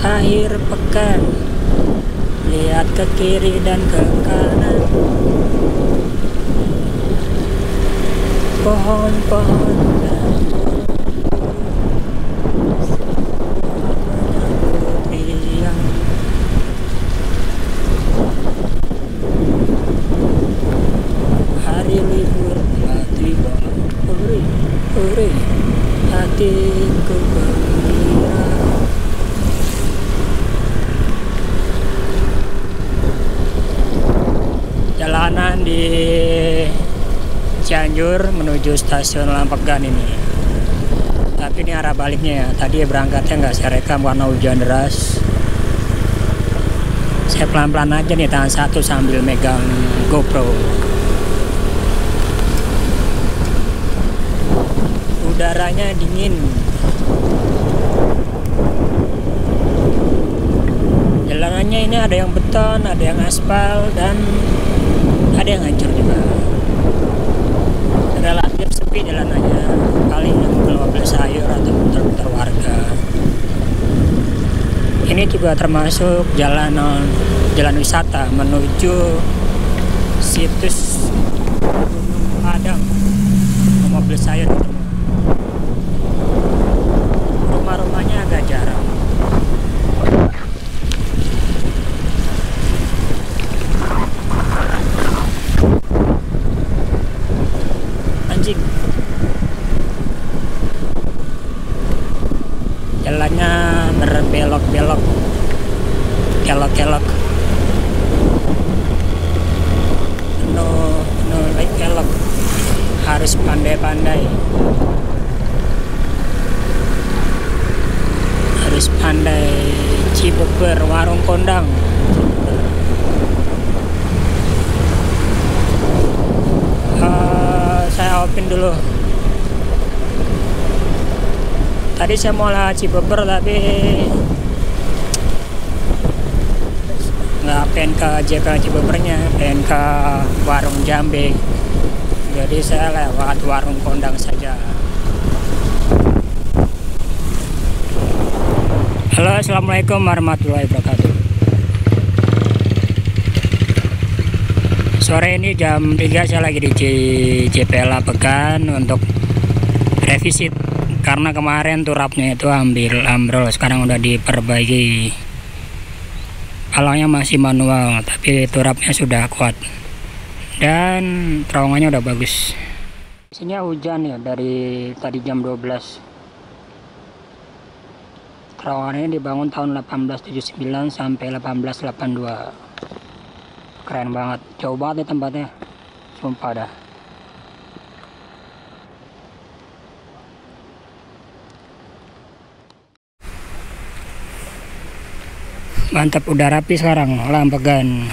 akhir pekan, lihat ke kiri dan ke kanan, pohon-pohon dan menyambut riang. Hari libur telah tiba, hore, hore, hatiku gembira. Jalanan di Cianjur menuju stasiun Lampegan ini. Tapi ini arah baliknya ya. Tadi berangkatnya nggak saya rekam karena hujan deras. Saya pelan-pelan aja nih, tangan satu sambil megang GoPro. Udaranya dingin. Jalanannya ini ada yang beton, ada yang aspal, dan ada yang hancur juga. Relatif sepi jalanannya, paling kalau beli sayur atau muter-muter warga. Ini juga termasuk jalan wisata menuju situs Gunung Padang. Mau beli sayur ketemu. Rumah-rumahnya agak jarang. Anjing. Jalannya berbelok-belok, kelok-kelok, penuh kelok, harus pandai-pandai, harus pandai. Cibeber, warung kondang. Saya open dulu. Tadi saya mau lewat Cibeber tapi nggak pengen ke JP Cibebernya, pengen ke warung Jambe. Jadi saya lewat warung kondang saja. Halo, assalamualaikum warahmatullahi wabarakatuh. Sore ini jam 3 saya lagi di JP Lampegan untuk revisit. Karena kemarin turapnya itu ambrol, sekarang udah diperbaiki. Palangnya masih manual, tapi turapnya sudah kuat. Dan terowongannya udah bagus. Isinya hujan ya dari tadi jam 12. Terowongan ini dibangun tahun 1879 sampai 1882. Keren banget, jauh banget nih tempatnya. Sumpah dah. Mantap, udah rapi sekarang Lampegan.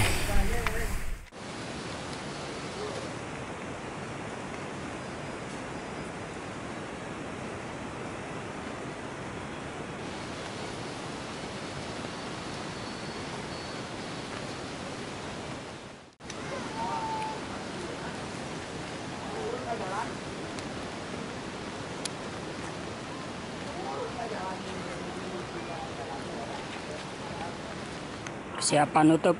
Persiapan nutup.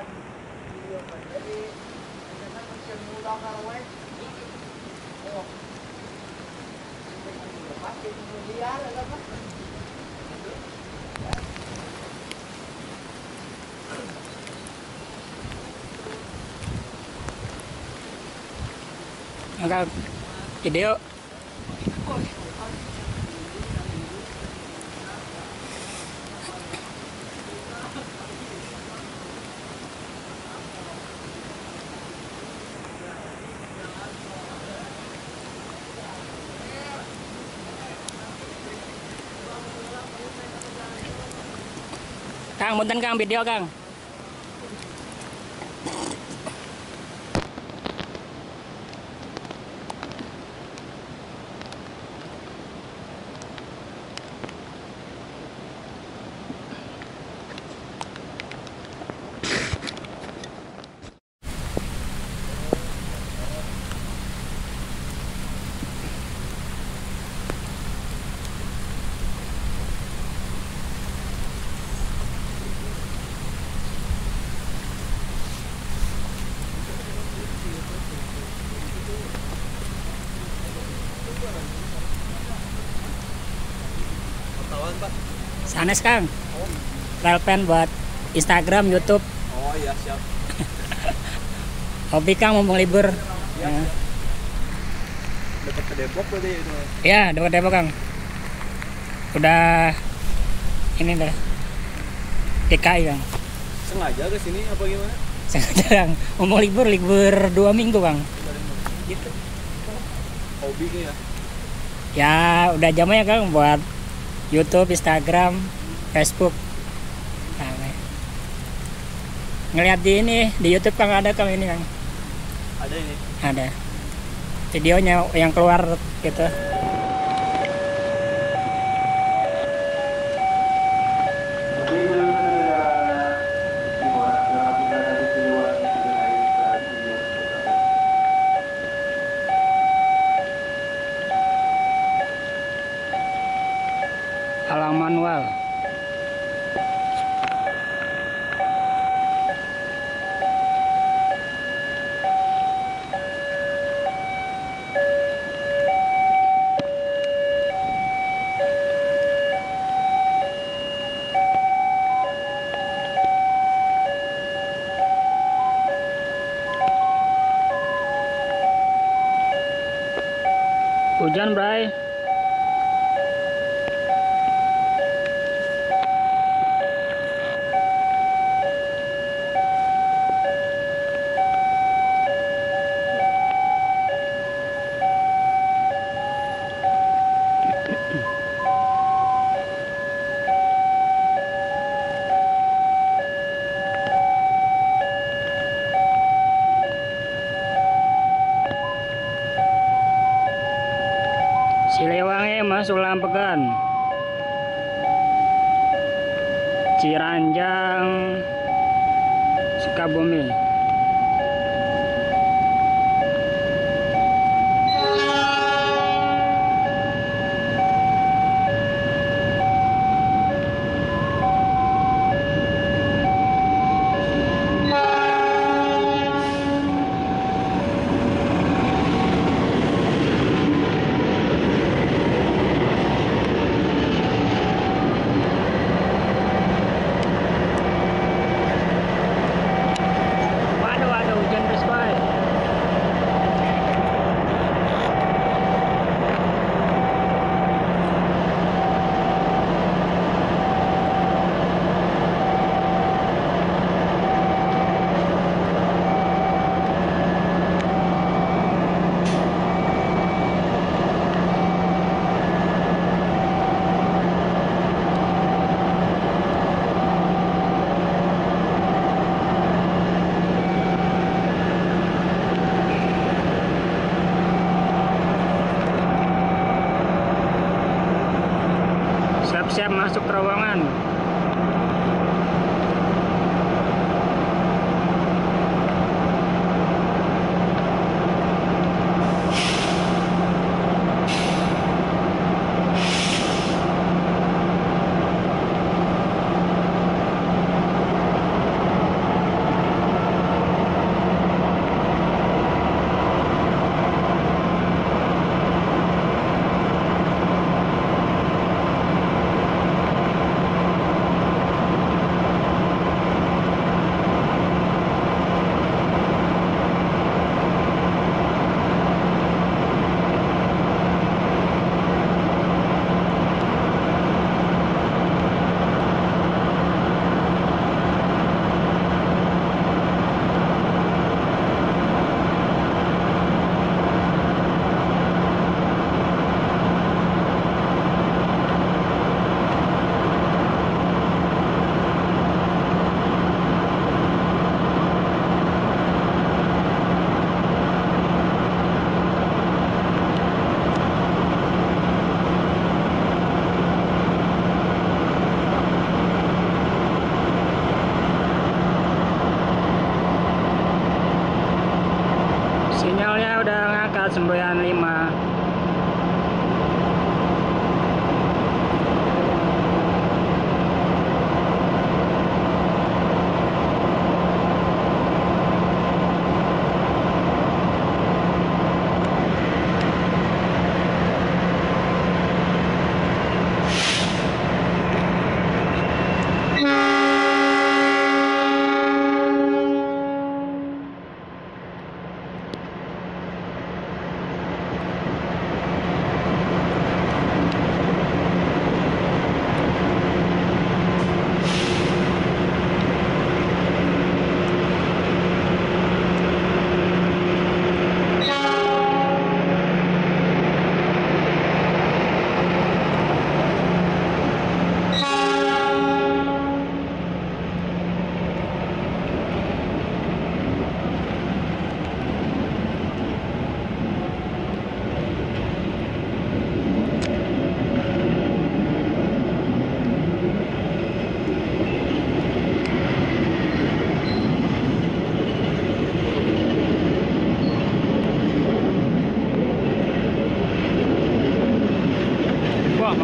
Maka video Kang, punten Kang, video Kang. Sanes Kang. Pulpen buat Instagram, YouTube. Oh iya siap. Hobi Kang mumpung libur. Ya. Dekat ke Depok berarti itu. Ya, dekat Depok Kang. Udah ini deh. DKI Kang. Sengaja ke sini apa gimana? Sengaja Kang. Mumpung libur 2 minggu Kang. Gitu. Hobi ya. Ya udah jamnya Kang buat YouTube, Instagram, Facebook. Nah, ngeliat di ini di YouTube Kang ada Kang ini Kang. Ada ini. Ada videonya yang keluar gitu. Halang manual. Hujan, Bray. Siliwangi masuk Lampegan, Ciranjang, Sukabumi. Waduh, hujan terus, Boy. Siap-siap masuk terowongan.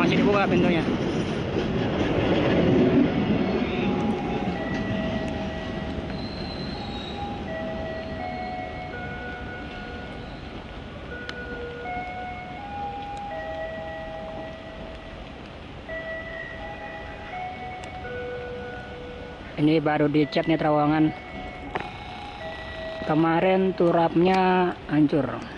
masih dibuka pintunya. Ini baru dicat nih terowongan. Kemarin turapnya hancur.